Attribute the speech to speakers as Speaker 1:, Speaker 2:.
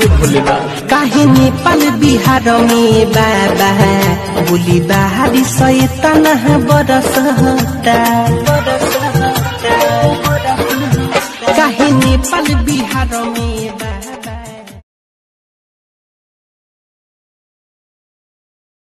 Speaker 1: भोलेनाथ।
Speaker 2: काहे नेपाल बिहार में बाबा बोली बाहरी सैतान बरसता